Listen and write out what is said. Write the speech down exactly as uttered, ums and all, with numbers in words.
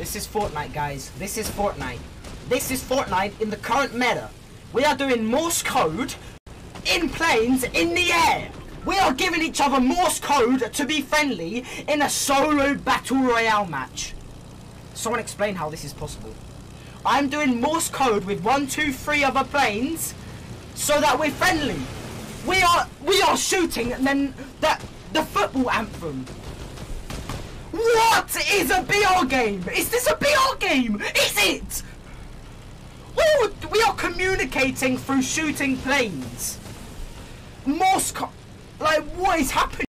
This is Fortnite, guys. This is Fortnite. This is Fortnite in the current meta. We are doing Morse code in planes in the air. We are giving each other Morse code to be friendly in a solo battle royale match. Someone explain how this is possible. I'm doing Morse code with one, two, three other planes so that we're friendly. We are we are shooting and then that the football anthem. What is a B R game? Is this a B R game? Is it? We, we are communicating through shooting planes. Morse code. Like, what is happening?